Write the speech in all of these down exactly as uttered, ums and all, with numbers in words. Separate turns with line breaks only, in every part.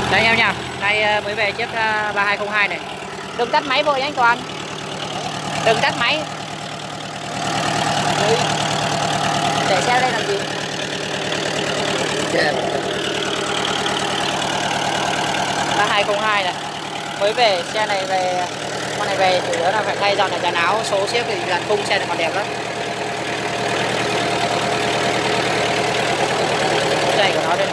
Đây em nha, đây mới về chiếc ba hai không hai này. Đừng tắt máy vội anh Toàn. Đừng tắt máy. Để xe đây làm gì? ba hai không hai này. Mới về, xe này về, con này về chủ yếu là phải thay dọn này dàn áo, số xếp thì dàn khung xe này còn đẹp lắm. Dày của nó đây.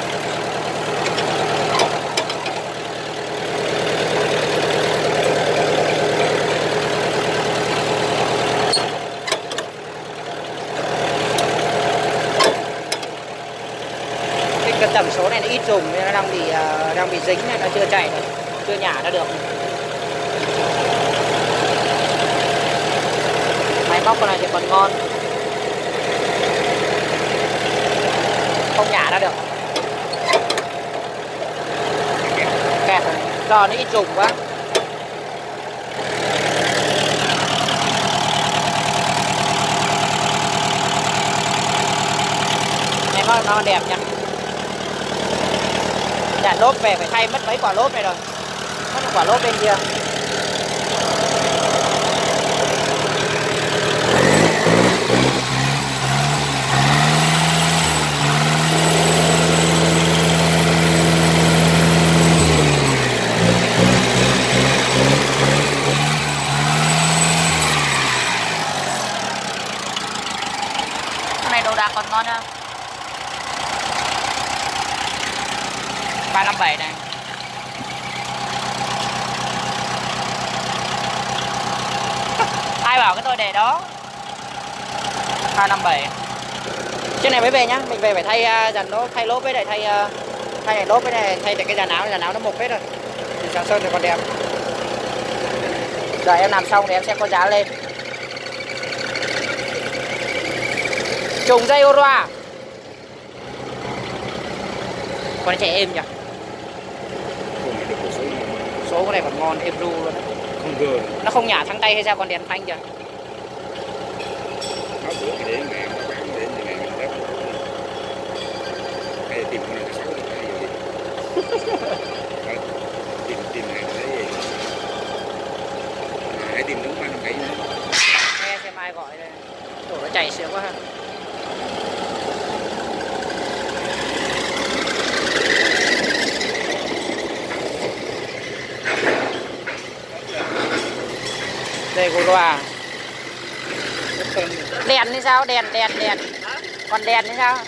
Cái tầm số này nó ít dùng nên nó đang bị uh, đang bị dính này, nó chưa chạy được, chưa nhả ra được. Máy móc con này thì còn ngon, không nhả ra được, kẹt do nó ít dùng quá. Máy móc nó đẹp nha. Dàn lốp về phải thay mất mấy quả lốp này rồi, mất một quả lốp bên kia. Cái này đồ đạc còn ngon ha. ba năm bảy này. Ai bảo cái tôi để đó. ba năm bảy. Chiếc này mới về nhá, mình về phải thay dàn lốp, thay lốp với lại thay thay này lốp với này, thay cái dàn áo, dàn áo nó mục hết rồi. Thì sáng sơn thì còn đẹp. Đợi em làm xong thì em sẽ có giá lên. Trùng dây Oroa. Con này chạy êm nhỉ? Số con này còn ngon, êm ru luôn.
Không gờ.
Nó không nhả thắng tay hay sao, còn đèn phanh kìa.
Nó bữa thì để ngàn, nó bán để ngàn ngàn tép. Hay là tìm con này sáu hay gì? Tìm tìm hàng cái gì? À, hãy tìm đúng ba năm bảy nữa.
Nghe xem ai gọi đây. Ủa nó chạy sướng quá ha. Đây cô loa. Đèn thì sao? Đèn, đèn, đèn. Còn đèn thì sao?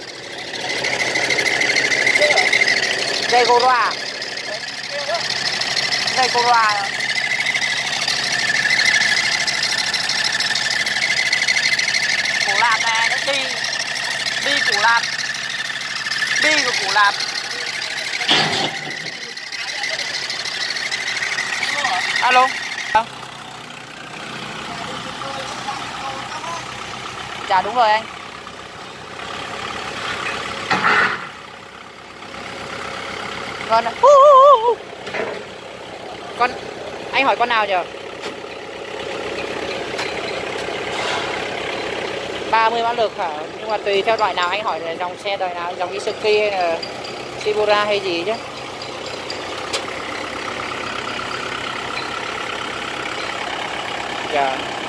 Đây cô loa. Đây cô loa. Củ lạp này nó đi. Đi củ lạp. Đi của củ lạp. Alo. Dạ đúng rồi anh. Con con anh hỏi con nào nhờ? ba mươi mã lực hả? Nhưng mà tùy theo loại nào, anh hỏi là dòng xe loại nào, dòng Isuzu hay là Shibura hay gì chứ. Dạ.